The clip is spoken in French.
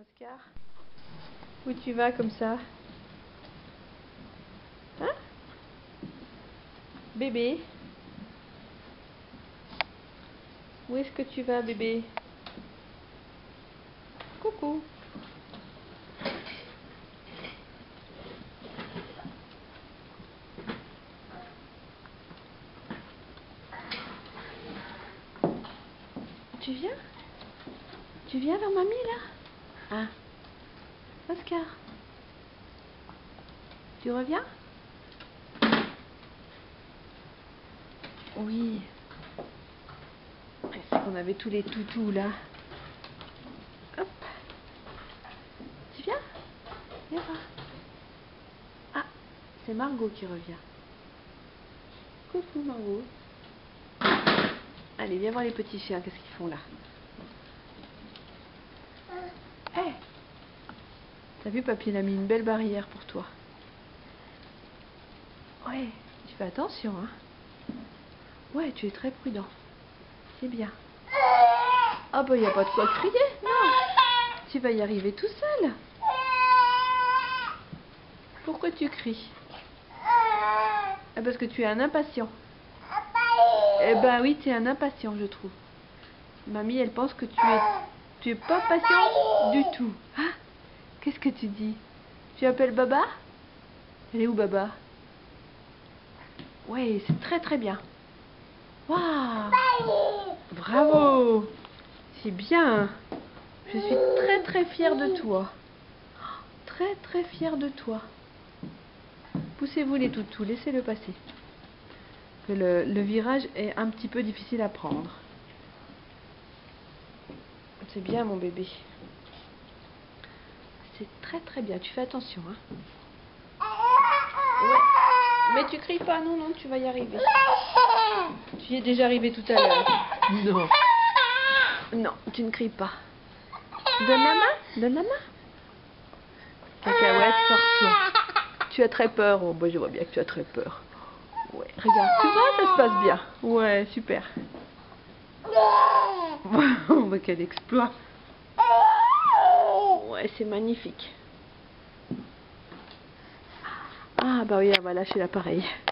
Oscar, où tu vas comme ça? Hein? Bébé? Où est-ce que tu vas, bébé? Coucou. Tu viens? Tu viens vers mamie là? Ah. Oscar. Tu reviens? Oui. C'est qu'on avait tous les toutous là. Hop. Tu viens? Viens voir. Ah, c'est Margot qui revient. Coucou Margot. Allez, viens voir les petits chiens, qu'est-ce qu'ils font là? Hé! Hey, t'as vu, papy, il a mis une belle barrière pour toi. Ouais, tu fais attention, hein? Ouais, tu es très prudent. C'est bien. Ah bah, il n'y a pas de quoi crier, non. Tu vas y arriver tout seul. Pourquoi tu cries? Ah, parce que tu es un impatient. Eh ben oui, tu es un impatient, je trouve. Mamie, elle pense que tu es pas patient du tout. Ah, qu'est-ce que tu dis? Tu appelles Baba? Elle est où, Baba? Ouais, c'est très très bien. Waouh! Bravo! C'est bien. Je suis très très fière de toi. Très très fière de toi. Poussez-vous les toutous, laissez-le passer. Le virage est un petit peu difficile à prendre. C'est bien, mon bébé. C'est très très bien. Tu fais attention, hein. Ouais. Mais tu cries pas, non, non, tu vas y arriver. Tu y es déjà arrivé tout à l'heure. Non. Non, tu ne cries pas. Donne la main, donne la main. Cacahuète, sors-toi. Tu as très peur. Oh, bah, je vois bien que tu as très peur. Ouais, regarde, tu vois, ça se passe bien. Ouais, super. Oh, bah, quel exploit. Ouais, c'est magnifique. Ah, bah oui, elle va lâcher l'appareil.